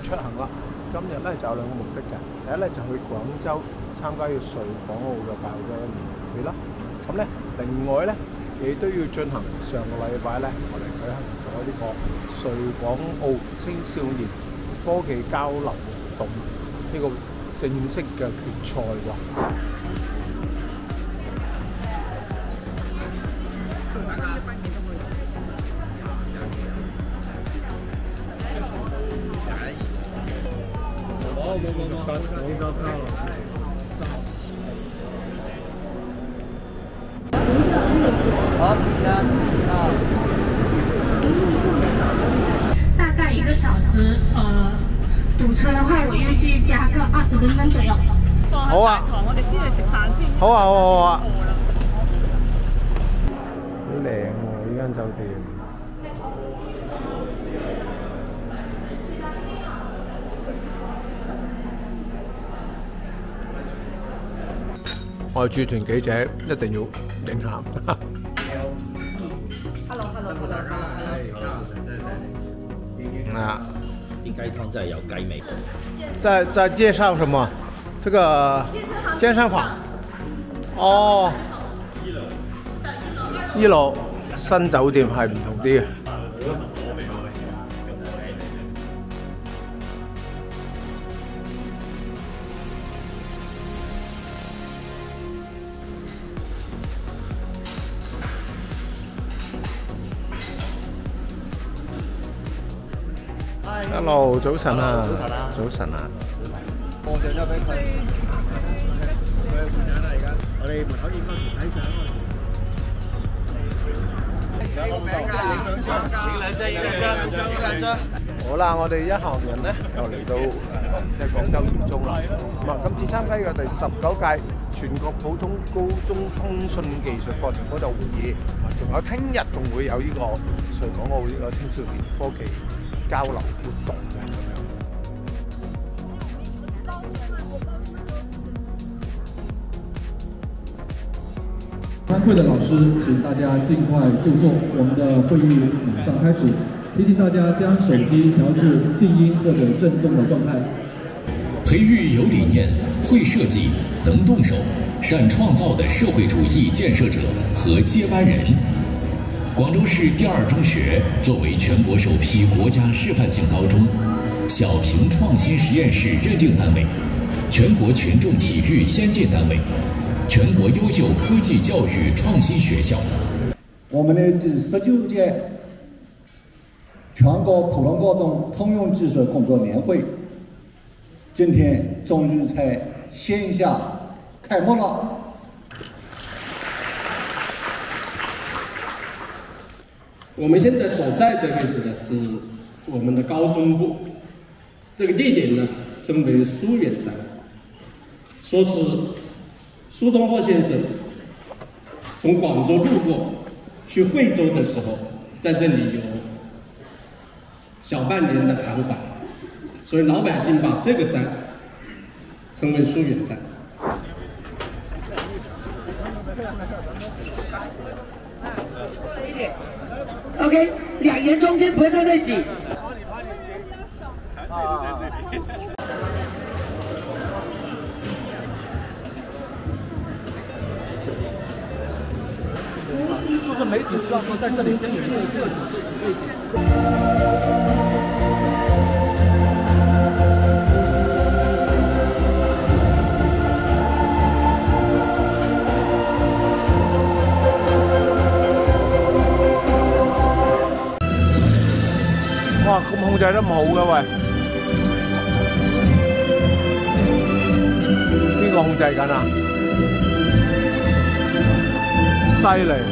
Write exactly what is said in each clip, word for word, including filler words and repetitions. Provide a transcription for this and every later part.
出行啦。今日咧就有兩個目的嘅，第一咧就去廣州參加要穗港澳嘅教育年會啦。咁咧另外咧亦都要進行上個禮拜咧我哋舉行咗呢個穗港澳青少年科技交流活動呢個正式嘅決賽喎。 冇冇冇冇，冇收票了。好，先啊。 大概一个小时，呃，堵车的话，我预計加個二十分鐘左右。 好啊。 我哋先去食飯先。 好啊，好啊，好啊。好靚喎！呢間酒店。 我係駐團記者，一定要影下。啊， 啲雞湯真係有雞味。 在在介紹什麼？這個健身房。哦。一樓新酒店係唔同啲嘅。 Hello， 早晨啊！早晨啊！早晨啊！ 我就交俾佢。佢係會長啦，而家。我哋門口影翻睇相啊！有個名㗎，影兩張，影兩張，影兩張，影兩張。 好啦，我哋一行人咧又嚟到誒即係廣州二中啦。咁啊，今次參加嘅第十九屆全國普通高中通訊技術課程嗰度會議，仲有聽日仲會有呢個穗港澳呢個青少年科技 交流活動嘅咁樣。 参会的老师，请大家尽快就座，我们的会议马上开始。提醒大家将手机调至静音或者震动的状态。 培育有理念、会设计、能动手、善创造的社会主义建设者和接班人。 广州市第二中学作为全国首批国家示范性高中，小平创新实验室认定单位，全国群众体育先进单位，全国优秀科技教育创新学校。 我们的第十九届全国普通高中通用技术工作年会，今天终于在线下开幕了。 我们现在所在的位置呢是我们的高中部，这个地点呢称为苏远山。说是苏东坡先生从广州路过去惠州的时候，在这里有小半年的盘桓，所以老百姓把这个山称为苏远山。 OK， 两人中间不会在那挤。 就是媒体希望说在这里先有一个设计背景。 哇，咁控制得咁好嘅喂，邊個控制緊啊？犀利！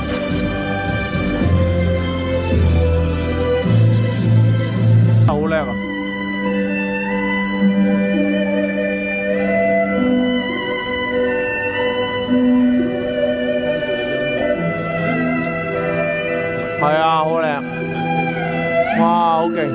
好叻啊！係啊，好靚！ 哇，好勁！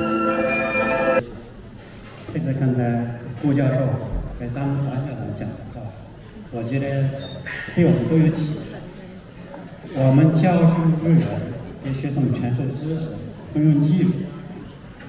这是刚才顾教授给张沙校长讲的，我觉得对我们都有启发。我们教书育人，给学生们传授知识、通用技术，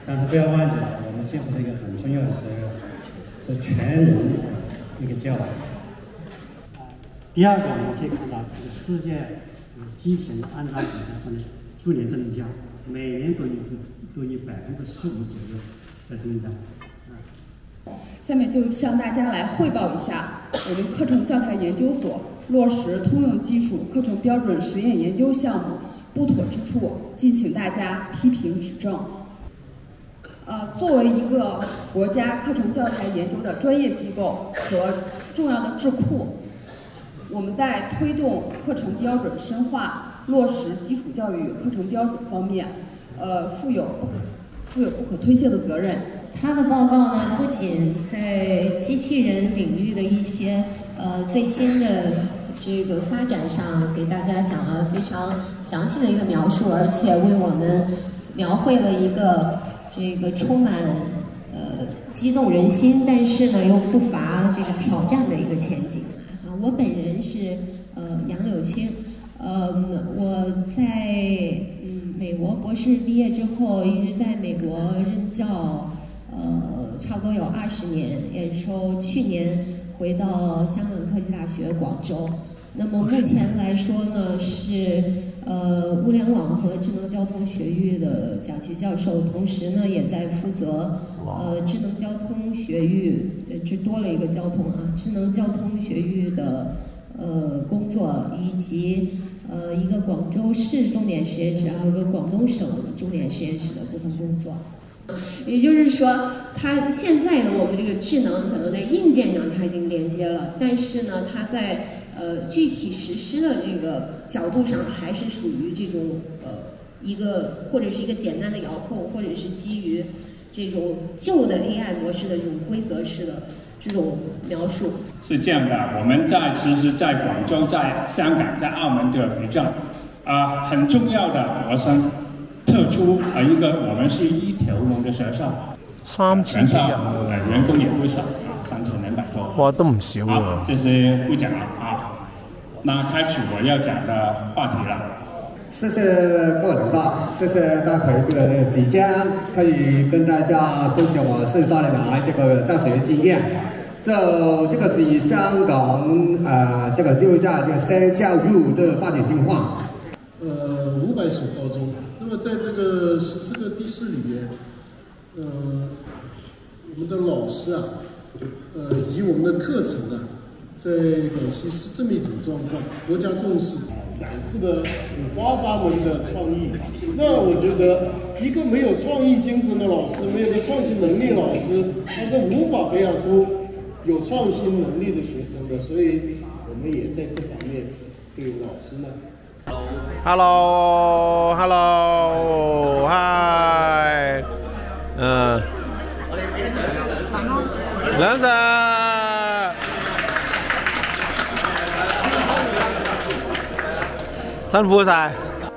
但是不要忘记了，我们肩负着一个很重要的责任，是全人一个教育。第二个，我们可以看到这个世界这个畸形按照指标上面逐年增加，每年都以都以百分之十五左右在增加。 下面就向大家来汇报一下我们课程教材研究所落实通用基础课程标准实验研究项目不妥之处，敬请大家批评指正。呃，作为一个国家课程教材研究的专业机构和重要的智库，我们在推动课程标准深化、落实基础教育课程标准方面，呃，负有不可负有不可推卸的责任。 他的报告呢，不仅在机器人领域的一些呃最新的这个发展上给大家讲了非常详细的一个描述，而且为我们描绘了一个这个充满呃激动人心，但是呢又不乏这个挑战的一个前景。啊，我本人是呃杨柳青，呃我在嗯美国博士毕业之后，一直在美国任教。呃，差不多有二十年，也收去年回到香港科技大学广州。那么目前来说呢，是呃物联网和智能交通学域的讲席教授，同时呢也在负责呃智能交通学域，这这多了一个交通啊，智能交通学域的呃工作，以及呃一个广州市重点实验室，还有一个广东省重点实验室的部分工作。也就是说，它现在的我们这个智能可能在硬件上它已经连接了，但是呢，它在呃具体实施的这个角度上，还是属于这种呃一个或者是一个简单的遥控，或者是基于这种旧的 A I 模式的这种规则式的这种描述。 是这样的，我们在其实在广州、在香港、在澳门都有比较啊、呃、很重要的学生。特出啊一个，我们是一条龙的学校， 三千几人呃，员工也不少，三千两百多。 哇，都唔少啊！ 这些不讲了啊，那开始我要讲的话题了。 谢谢各位领导，谢谢大家给我的时间，可以跟大家分享我四十多年来这个教学经验。这这个是香港啊、呃，这个就在这个 S T E M 教育的发展情况。 呃，五百所高中。那么在这个十四个地市里边，呃，我们的老师啊，呃，以及我们的课程啊，在广西是这么一种状况，国家重视，展示了五花八门的创意。那我觉得，一个没有创意精神的老师，没有个创新能力的老师，他是无法培养出有创新能力的学生的。所以，我们也在这方面对老师呢。 Hello, hello, hi， 嗯，兩隻，辛苦晒。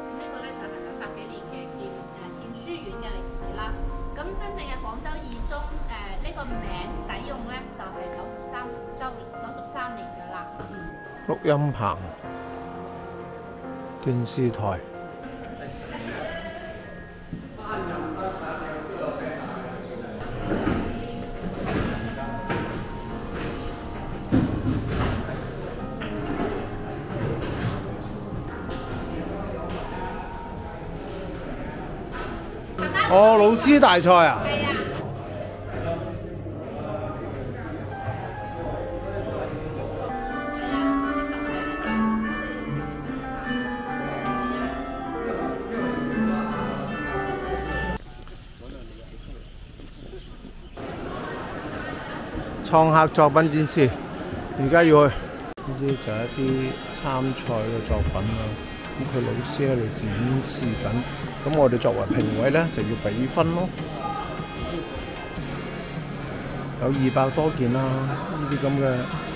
錄音棚。電視台。哦，老師大賽啊！創客作品展示，而家要去呢啲就係一啲參賽嘅作品啦。咁佢老師喺度展示緊，咁我哋作為評委咧就要俾分咯。有二百多件啦，呢啲咁嘅。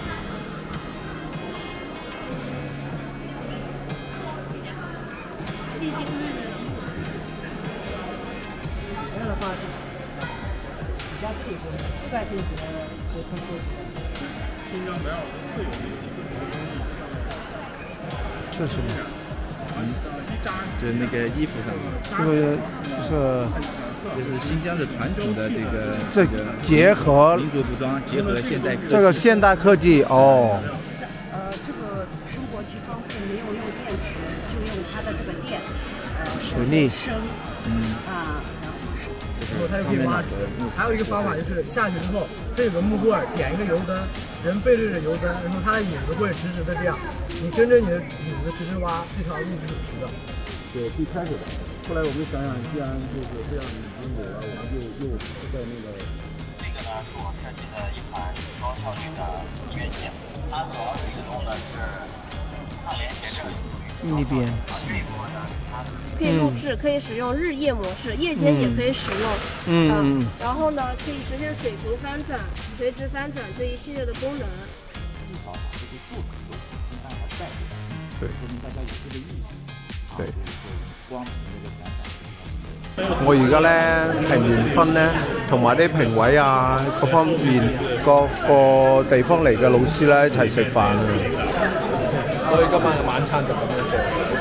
这块电子呢是通过新疆没有最有名的四种工艺。 这是什么？ 嗯，就是那个衣服上面。 这个是就是新疆的传统的这个这结合民族服装，结合现代科技。 这个现代科技哦。 呃，这个生活机装配没有用电池，就用它的这个电，呃， 水力升， 嗯啊，然后是。 它就可以挖掘。还有一个方法就是下去之后，这有个木棍，点一个油灯，人背对着油灯，然后它的影子会直直的这样，你跟着你的影子直直挖，这条路是直的。 对，最开始的。后来我们想想，既然就是这样已经有了，我们就又在那个。这个呢是我设计的一款高效率的音乐键，它主要使用的是抗连接这个那边。 可以录制，可以使用日夜模式，夜间也可以使用。 嗯嗯、呃。然后呢，可以实现水平翻转、垂直翻转这一系列的功能。 至少把这个做很多想办法带进来， 对， 说明大家有这个意识。 對， 光憑呢個簡單。 我而家咧評完分咧，同埋啲評委啊，各方面各個地方嚟嘅老師咧一齊食飯啊。我哋今晚嘅晚餐就咁樣做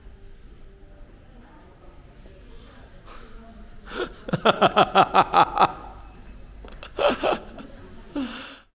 ，OK？